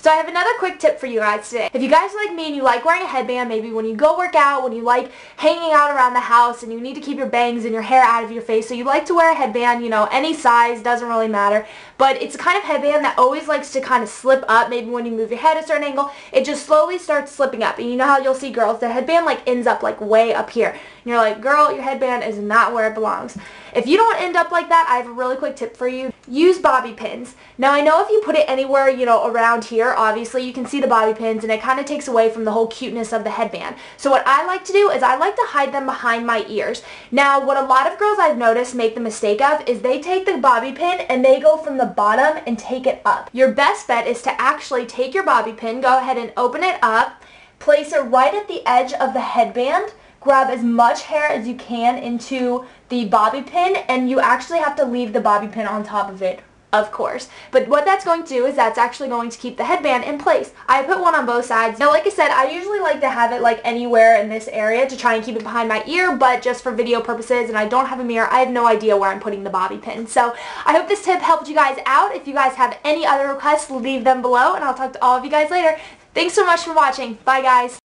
So I have another quick tip for you guys today. If you guys are like me and you like wearing a headband, maybe when you go work out, when you like hanging out around the house and you need to keep your bangs and your hair out of your face, so you like to wear a headband, you know, any size, doesn't really matter, but it's a kind of headband that always likes to kind of slip up. Maybe when you move your head a certain angle, it just slowly starts slipping up. And you know how you'll see girls, the headband like ends up like way up here. And you're like, girl, your headband is not where it belongs. If you don't end up like that, I have a really quick tip for you. Use bobby pins. Now I know if you put it anywhere, you know, around here, obviously you can see the bobby pins and it kind of takes away from the whole cuteness of the headband. So what I like to do is I like to hide them behind my ears. Now what a lot of girls I've noticed make the mistake of is they take the bobby pin and they go from the bottom and take it up. Your best bet is to actually take your bobby pin, go ahead and open it up, place it right at the edge of the headband, grab as much hair as you can into the bobby pin, and you actually have to leave the bobby pin on top of it, of course. But what that's going to do is that's actually going to keep the headband in place. I put one on both sides. Now like I said, I usually like to have it like anywhere in this area to try and keep it behind my ear, but just for video purposes, and I don't have a mirror, I have no idea where I'm putting the bobby pin. So I hope this tip helped you guys out. If you guys have any other requests, leave them below, and I'll talk to all of you guys later. Thanks so much for watching. Bye guys.